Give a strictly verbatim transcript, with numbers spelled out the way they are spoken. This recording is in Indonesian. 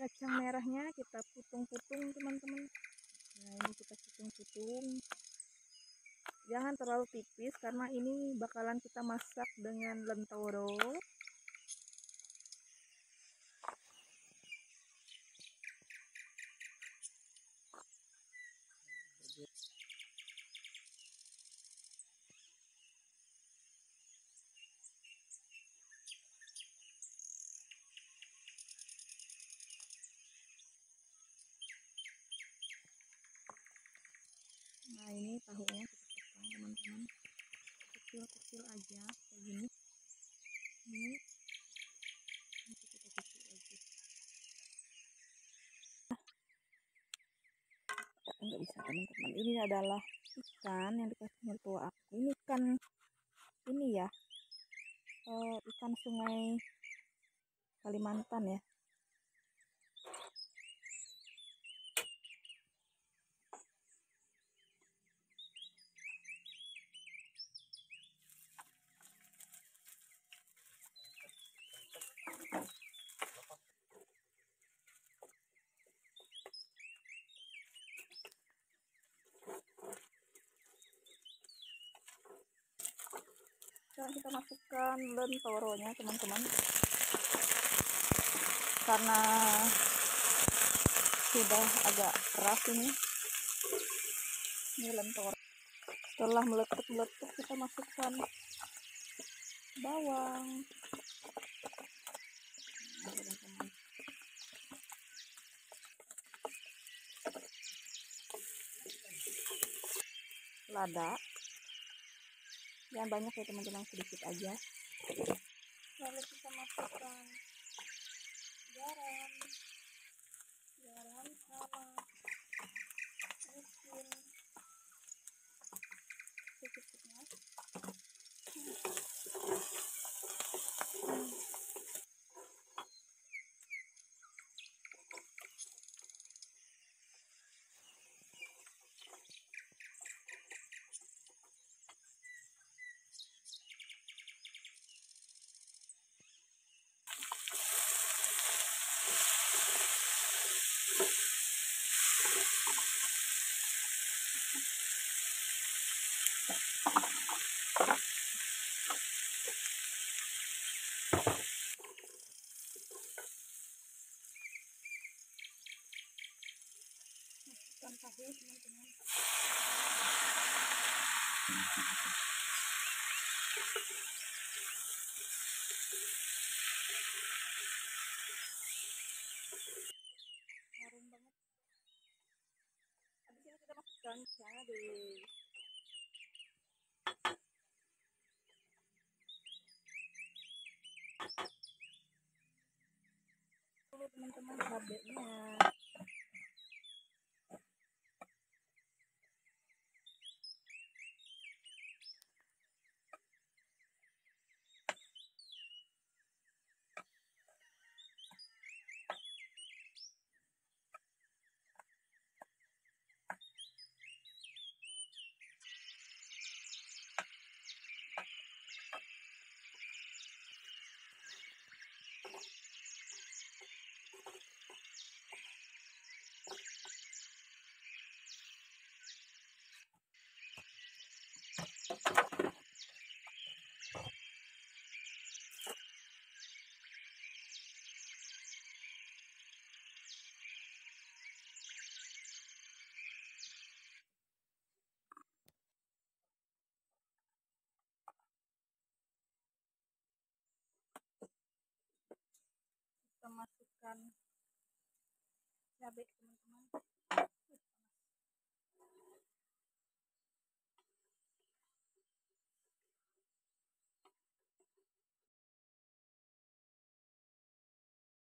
kacang merahnya kita putung-putung teman-teman. Nah ini kita putung-putung, jangan terlalu tipis karena ini bakalan kita masak dengan lentoro. Nah ini tahunya kita potong teman-teman, kecil-kecil aja kayak gini. Ini nanti kita cuci lagi. Nggak bisa teman-teman, ini adalah ikan yang dikasih mertua aku. Ini ikan ini ya, uh, ikan sungai Kalimantan ya. Sekarang kita masukkan lentoronya teman-teman, karena sudah agak keras ini ini lentoro. Setelah meletup-meletup kita masukkan bawang. Nah, teman-teman, lada, jangan banyak ya teman-teman, sedikit aja. Lalu kita masukkan garam, garam sama micin secukupnya. Masukkan tahu teman-teman. Harum banget. Habis ini kita masukkan cabai. Dulu teman-teman cabainya. Kita masukkan cabai teman-teman.